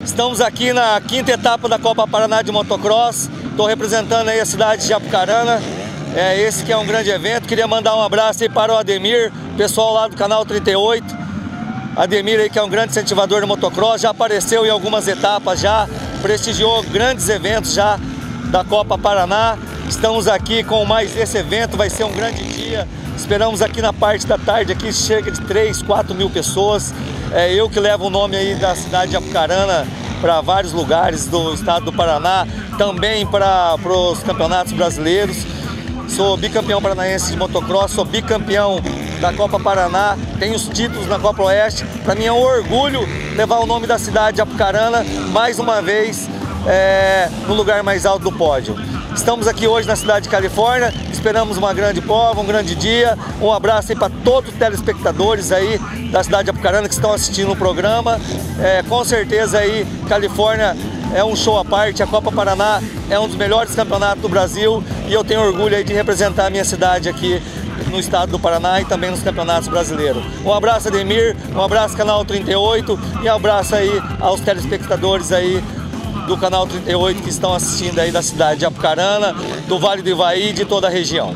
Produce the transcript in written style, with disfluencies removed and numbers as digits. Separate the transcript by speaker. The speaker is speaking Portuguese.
Speaker 1: Estamos aqui na quinta etapa da Copa Paraná de Motocross. Estou representando aí a cidade de Apucarana. Esse que é um grande evento. Queria mandar um abraço aí para o Ademir, pessoal lá do canal 38. Ademir aí que é um grande incentivador do motocross, já apareceu em algumas etapas, já prestigiou grandes eventos já da Copa Paraná. Estamos aqui com mais esse evento, vai ser um grande dia. Esperamos aqui na parte da tarde, aqui cerca de 3, 4 mil pessoas. Eu que levo o nome aí da cidade de Apucarana para vários lugares do estado do Paraná, também para os campeonatos brasileiros. Sou bicampeão paranaense de motocross, sou bicampeão da Copa Paraná, tenho os títulos na Copa Oeste. Para mim é um orgulho levar o nome da cidade de Apucarana mais uma vez no lugar mais alto do pódio. Estamos aqui hoje na cidade de Califórnia, esperamos uma grande prova, um grande dia. Um abraço aí para todos os telespectadores aí da cidade de Apucarana que estão assistindo o programa. Com certeza aí, Califórnia é um show à parte, a Copa Paraná é um dos melhores campeonatos do Brasil e eu tenho orgulho aí de representar a minha cidade aqui no estado do Paraná e também nos campeonatos brasileiros. Um abraço, Ademir, um abraço, Canal 38, e um abraço aí aos telespectadores aí do Canal 38 que estão assistindo aí da cidade de Apucarana, do Vale do Ivaí e de toda a região.